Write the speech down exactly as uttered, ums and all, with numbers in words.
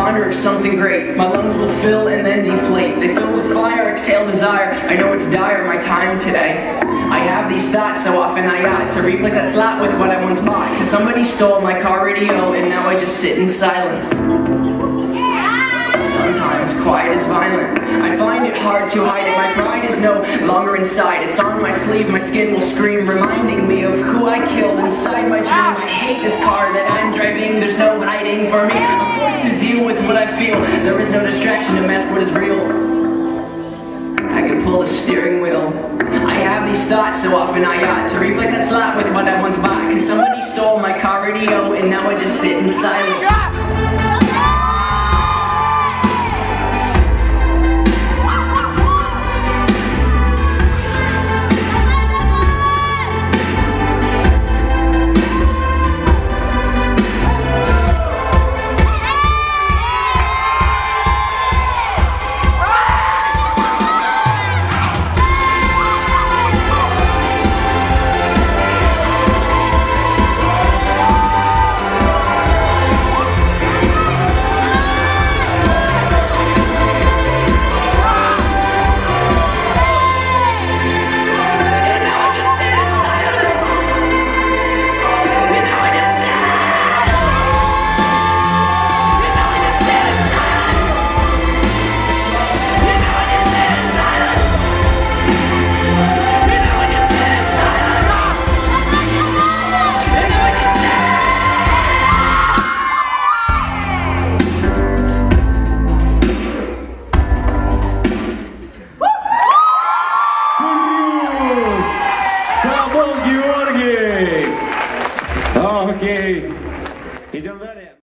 ponder of something great. My lungs will fill and then deflate. They fill with fire, exhale desire. I know it's dire, my time today. I have these thoughts so often I ought to replace that slot with what I once bought. Cause somebody stole my car radio and now I just sit in silence. Sometimes quiet is violent. I find it hard to hide it. My pride is no longer inside. It's on my sleeve, my skin will scream, reminding me of who I killed inside my dream. I hate this car that I'm driving. There's no hiding for me. I'm forced to deal with what I feel. There is no distraction to mask what is real. I can pull the steering wheel. I have these thoughts so often I ought to replace that slot with what I once bought. Cause somebody stole my car radio and now I just sit in silence. СТОЛБОВ ГЕОРГИЙ. Окей. Идем дальше.